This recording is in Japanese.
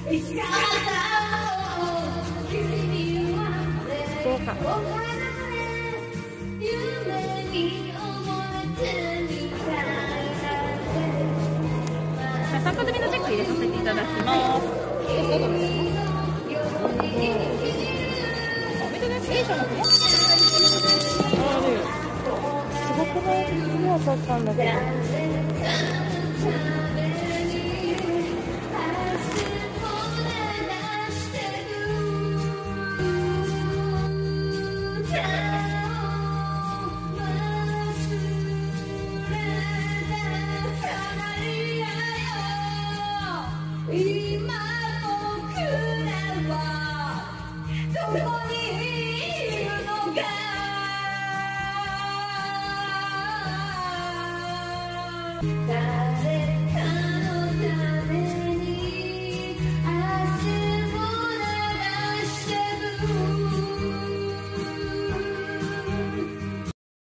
そうか。参加済みのチェック入れさせていただきます。見てね、ステーションの子もすごくない？当たったんだけど。